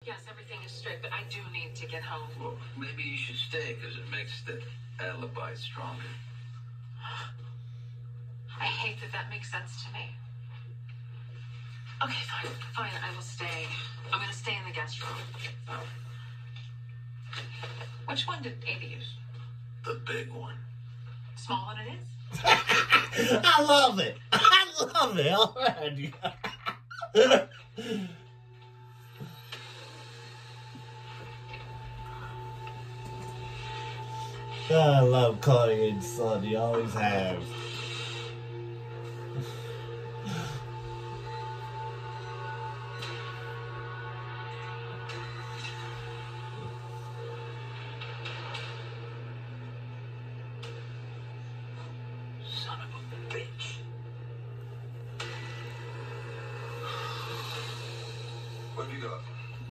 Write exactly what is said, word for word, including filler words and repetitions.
Yes, everything is straight, but I do need to get home. Well, maybe you should stay, because it makes the alibi stronger. I hate that that makes sense to me. Okay, fine, fine, I will stay. I'm gonna stay in the guest room. Oh. Which one did Amy use? The big one. Small one it is? I love it. I love it already. I love Claudia and Sonny. Always have.